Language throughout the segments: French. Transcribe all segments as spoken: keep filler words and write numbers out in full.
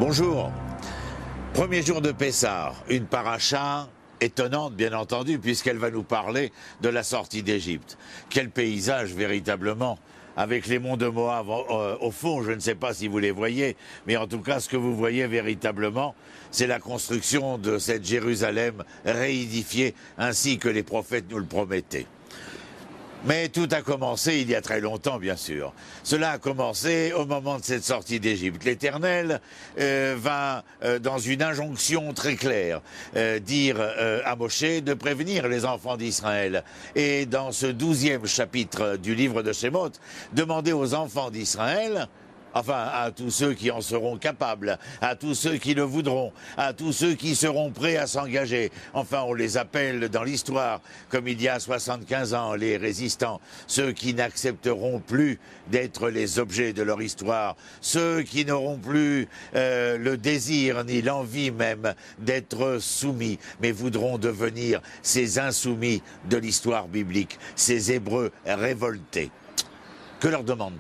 Bonjour. Premier jour de Pessah, une paracha étonnante bien entendu puisqu'elle va nous parler de la sortie d'Égypte. Quel paysage véritablement, avec les monts de Moab euh, au fond, je ne sais pas si vous les voyez, mais en tout cas ce que vous voyez véritablement, c'est la construction de cette Jérusalem réédifiée ainsi que les prophètes nous le promettaient. Mais tout a commencé il y a très longtemps, bien sûr. Cela a commencé au moment de cette sortie d'Égypte. L'Éternel euh, va, euh, dans une injonction très claire, euh, dire euh, à Moshe de prévenir les enfants d'Israël. Et dans ce douzième chapitre du livre de Shemot, demander aux enfants d'Israël, enfin, à tous ceux qui en seront capables, à tous ceux qui le voudront, à tous ceux qui seront prêts à s'engager. Enfin, on les appelle dans l'histoire, comme il y a soixante-quinze ans, les résistants, ceux qui n'accepteront plus d'être les objets de leur histoire, ceux qui n'auront plus euh, le désir ni l'envie même d'être soumis, mais voudront devenir ces insoumis de l'histoire biblique, ces Hébreux révoltés. Que leur demande-t-il ?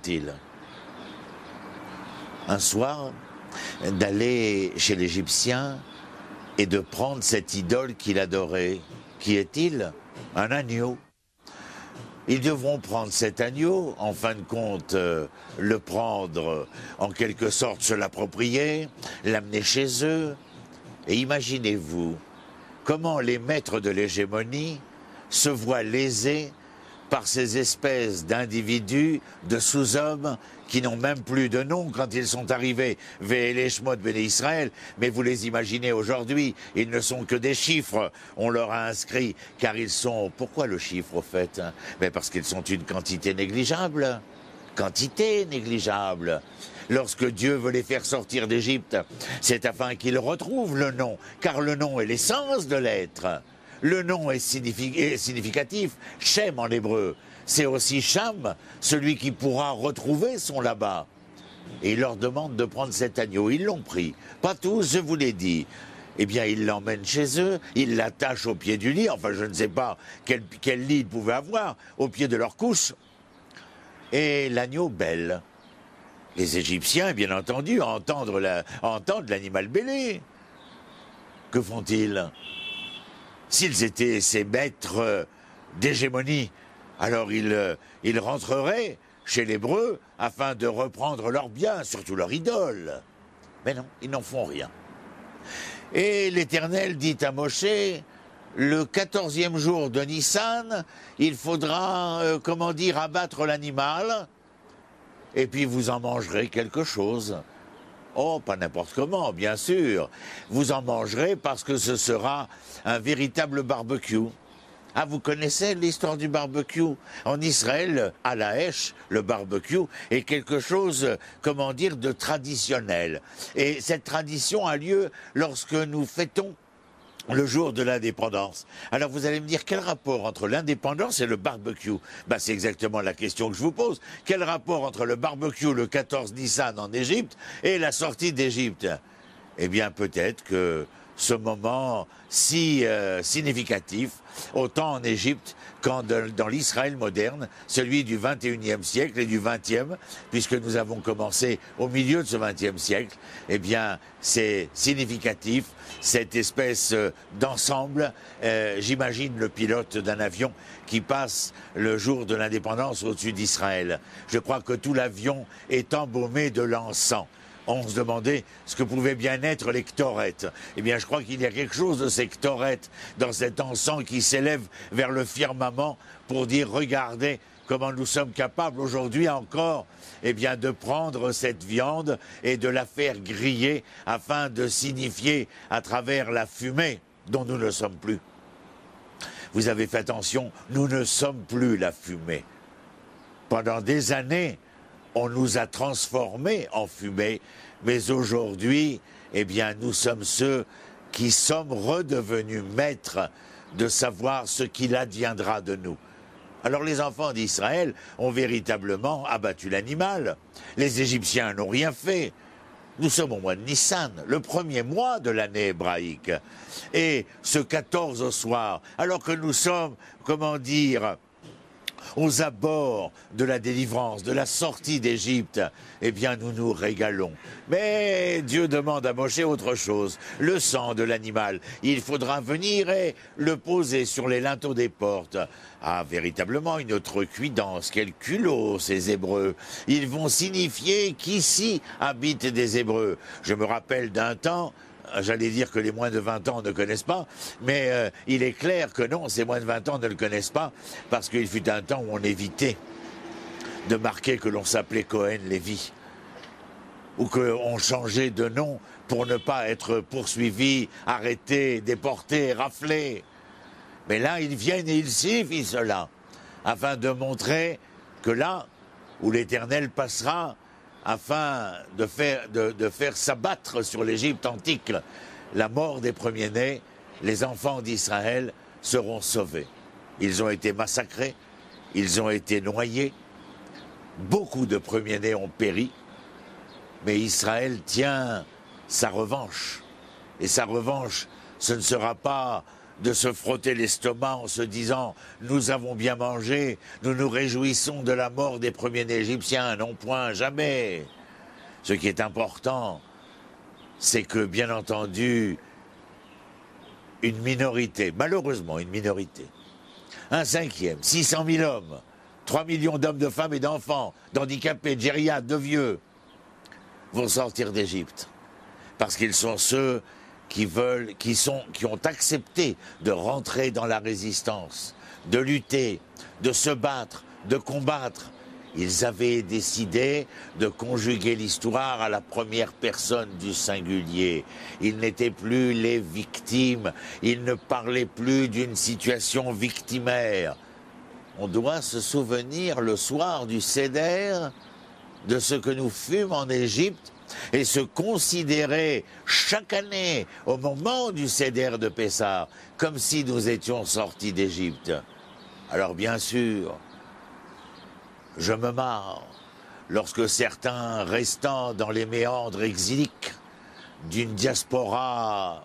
Un soir, d'aller chez l'Égyptien et de prendre cette idole qu'il adorait. Qui est-il? Un agneau. Ils devront prendre cet agneau, en fin de compte, euh, le prendre, euh, en quelque sorte se l'approprier, l'amener chez eux. Et imaginez-vous comment les maîtres de l'hégémonie se voient lésés par ces espèces d'individus, de sous-hommes, qui n'ont même plus de nom quand ils sont arrivés vers les Shemot Béné Israël, mais vous les imaginez aujourd'hui, ils ne sont que des chiffres, on leur a inscrit, car ils sont... Pourquoi le chiffre au fait? Mais parce qu'ils sont une quantité négligeable, quantité négligeable. Lorsque Dieu veut les faire sortir d'Égypte, c'est afin qu'ils retrouvent le nom, car le nom est l'essence de l'être. Le nom est, signifi est significatif, Shem en hébreu. C'est aussi Cham, celui qui pourra retrouver son là-bas. Et il leur demande de prendre cet agneau. Ils l'ont pris. Pas tous, je vous l'ai dit. Eh bien, ils l'emmènent chez eux, ils l'attachent au pied du lit. Enfin, je ne sais pas quel, quel lit ils pouvaient avoir, au pied de leur couche. Et l'agneau bêle. Les Égyptiens, bien entendu, entendent l'animal bêler. Que font-ils ? S'ils étaient ces maîtres d'hégémonie, alors ils, ils rentreraient chez l'Hébreu afin de reprendre leurs biens, surtout leur idole. Mais non, ils n'en font rien. Et l'Éternel dit à Moshe, le quatorzième jour de Nissan, il faudra, euh, comment dire, abattre l'animal, et puis vous en mangerez quelque chose. Oh, pas n'importe comment, bien sûr. Vous en mangerez parce que ce sera un véritable barbecue. Ah, vous connaissez l'histoire du barbecue? En Israël, à la Hèche, le barbecue est quelque chose, comment dire, de traditionnel. Et cette tradition a lieu lorsque nous fêtons le jour de l'indépendance. Alors vous allez me dire, quel rapport entre l'indépendance et le barbecue? Ben, c'est exactement la question que je vous pose. Quel rapport entre le barbecue le quatorze Nissan en Égypte et la sortie d'Égypte? Eh bien, peut-être que ce moment si euh, significatif, autant en Égypte qu'en dans l'Israël moderne, celui du vingt et unième siècle et du vingtième, puisque nous avons commencé au milieu de ce vingtième siècle, eh bien, c'est significatif, cette espèce d'ensemble. Euh, J'imagine le pilote d'un avion qui passe le jour de l'indépendance au-dessus d'Israël. Je crois que tout l'avion est embaumé de l'encens. On se demandait ce que pouvaient bien être les ktorettes. Eh bien, je crois qu'il y a quelque chose de ces ktorettes dans cet encens qui s'élève vers le firmament pour dire, regardez comment nous sommes capables aujourd'hui encore, eh bien, de prendre cette viande et de la faire griller afin de signifier à travers la fumée dont nous ne sommes plus. Vous avez fait attention, nous ne sommes plus la fumée. Pendant des années, on nous a transformés en fumée, mais aujourd'hui, eh bien, nous sommes ceux qui sommes redevenus maîtres de savoir ce qu'il adviendra de nous. Alors les enfants d'Israël ont véritablement abattu l'animal. Les Égyptiens n'ont rien fait. Nous sommes au mois de Nissan, le premier mois de l'année hébraïque. Et ce quatorze au soir, alors que nous sommes, comment dire, aux abords de la délivrance, de la sortie d'Égypte, eh bien nous nous régalons. Mais Dieu demande à Moïse autre chose, le sang de l'animal. Il faudra venir et le poser sur les linteaux des portes. Ah, véritablement une autre cuidance, quel culot ces Hébreux. Ils vont signifier qu'ici habitent des Hébreux. Je me rappelle d'un temps, j'allais dire que les moins de vingt ans ne connaissent pas, mais euh, il est clair que non, ces moins de vingt ans ne le connaissent pas, parce qu'il fut un temps où on évitait de marquer que l'on s'appelait Cohen-Lévy, ou qu'on changeait de nom pour ne pas être poursuivi, arrêté, déporté, raflé. Mais là, ils viennent et ils signifient cela, afin de montrer que là où l'Éternel passera, afin de faire, de, de faire s'abattre sur l'Égypte antique la mort des premiers-nés, les enfants d'Israël seront sauvés. Ils ont été massacrés, ils ont été noyés, beaucoup de premiers-nés ont péri, mais Israël tient sa revanche. Et sa revanche, ce ne sera pas de se frotter l'estomac en se disant « nous avons bien mangé, nous nous réjouissons de la mort des premiers-nés égyptiens ». Non point, jamais. Ce qui est important, c'est que, bien entendu, une minorité, malheureusement une minorité, un cinquième, six cent mille hommes, trois millions d'hommes, de femmes et d'enfants, d'handicapés, de gériades, de vieux, vont sortir d'Égypte. Parce qu'ils sont ceux qui veulent, qui sont, qui ont accepté de rentrer dans la résistance, de lutter, de se battre, de combattre. Ils avaient décidé de conjuguer l'histoire à la première personne du singulier. Ils n'étaient plus les victimes, ils ne parlaient plus d'une situation victimaire. On doit se souvenir le soir du Seder de ce que nous fûmes en Égypte et se considérer chaque année au moment du Seder de Pessah comme si nous étions sortis d'Égypte. Alors bien sûr, je me marre lorsque certains restant dans les méandres exiliques d'une diaspora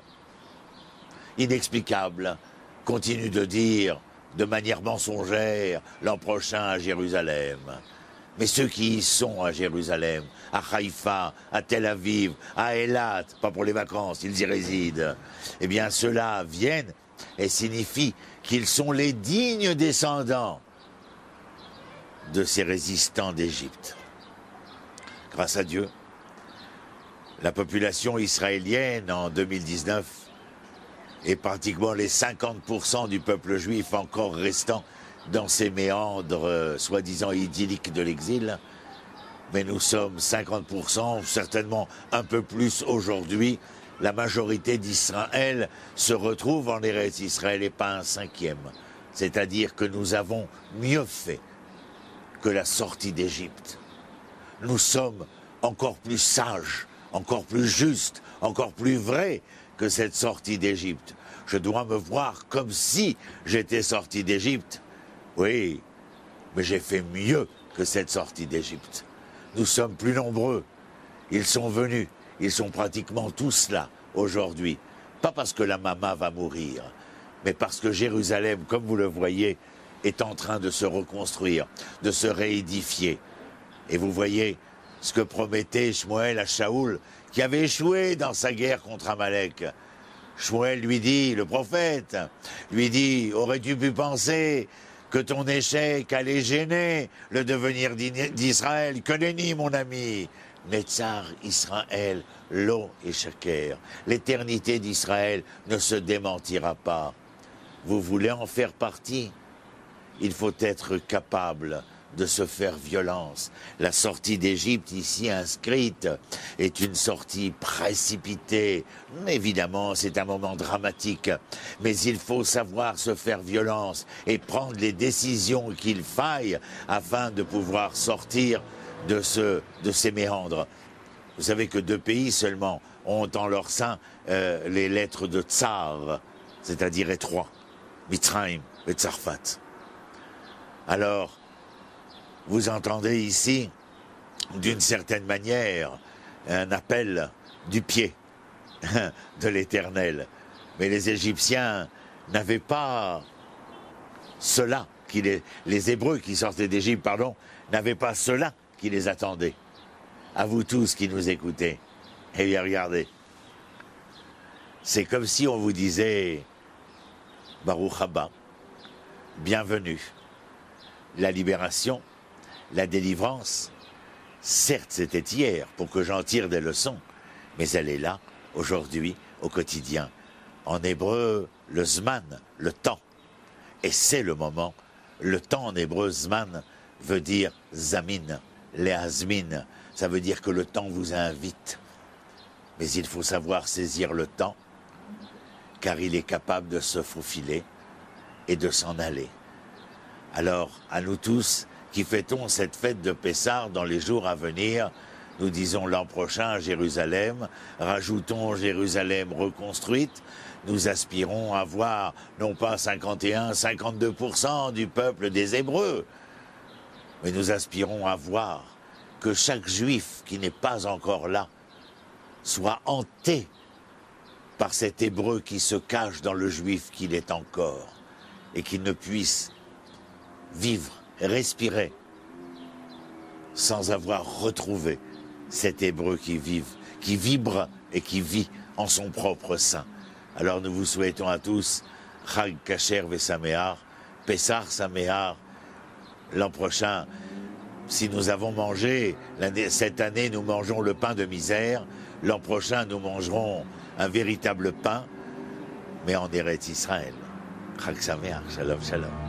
inexplicable continuent de dire de manière mensongère l'an prochain à Jérusalem. Mais ceux qui y sont à Jérusalem, à Haïfa, à Tel Aviv, à Eilat, pas pour les vacances, ils y résident, eh bien ceux-là viennent et signifient qu'ils sont les dignes descendants de ces résistants d'Égypte. Grâce à Dieu, la population israélienne en deux mille dix-neuf est pratiquement les cinquante pour cent du peuple juif encore restant dans ces méandres euh, soi-disant idylliques de l'exil, mais nous sommes cinquante pour cent, certainement un peu plus aujourd'hui. La majorité d'Israël se retrouve en Eretz Israël et pas un cinquième. C'est-à-dire que nous avons mieux fait que la sortie d'Égypte. Nous sommes encore plus sages, encore plus justes, encore plus vrais que cette sortie d'Égypte. Je dois me voir comme si j'étais sorti d'Égypte. Oui, mais j'ai fait mieux que cette sortie d'Égypte. Nous sommes plus nombreux. Ils sont venus. Ils sont pratiquement tous là aujourd'hui. Pas parce que la Mama va mourir, mais parce que Jérusalem, comme vous le voyez, est en train de se reconstruire, de se réédifier. Et vous voyez ce que promettait Shmuel à Shaoul, qui avait échoué dans sa guerre contre Amalek. Shmuel lui dit, le prophète, lui dit, aurais-tu pu penser que ton échec allait gêner le devenir d'Israël? Que nenni, mon ami. Netzar Israël, Lo et Shaker. L'éternité d'Israël ne se démentira pas. Vous voulez en faire partie? Il faut être capable de se faire violence. La sortie d'Égypte ici inscrite est une sortie précipitée. Évidemment, c'est un moment dramatique, mais il faut savoir se faire violence et prendre les décisions qu'il faille afin de pouvoir sortir de, ce, de ces méandres. Vous savez que deux pays seulement ont en leur sein euh, les lettres de Tsar, c'est-à-dire étroit, Mitzrayim et Tsarfat. Alors, vous entendez ici, d'une certaine manière, un appel du pied de l'Éternel. Mais les Égyptiens n'avaient pas cela qui les, les Hébreux qui sortaient d'Égypte, pardon, n'avaient pas cela qui les attendait. À vous tous qui nous écoutez, eh bien regardez, c'est comme si on vous disait Baruch haba, bienvenue. La libération, la délivrance, certes c'était hier pour que j'en tire des leçons, mais elle est là, aujourd'hui, au quotidien. En hébreu, le zman, le temps. Et c'est le moment. Le temps en hébreu, zman, veut dire zamin, leazmin. Ça veut dire que le temps vous invite. Mais il faut savoir saisir le temps, car il est capable de se faufiler et de s'en aller. Alors, à nous tous qui fêtons cette fête de Pessah dans les jours à venir, nous disons l'an prochain à Jérusalem, rajoutons Jérusalem reconstruite, nous aspirons à voir non pas cinquante et un, cinquante-deux pour cent du peuple des Hébreux, mais nous aspirons à voir que chaque Juif qui n'est pas encore là soit hanté par cet Hébreu qui se cache dans le Juif qu'il est encore et qu'il ne puisse vivre, respirer sans avoir retrouvé cet Hébreu qui vive, qui vibre et qui vit en son propre sein. Alors nous vous souhaitons à tous Chag Kasher Vesameach, Pessah Sameach. L'an prochain, si nous avons mangé, cette année nous mangeons le pain de misère, l'an prochain nous mangerons un véritable pain, mais en Eretz Israël. Chag Sameach, Shalom, Shalom.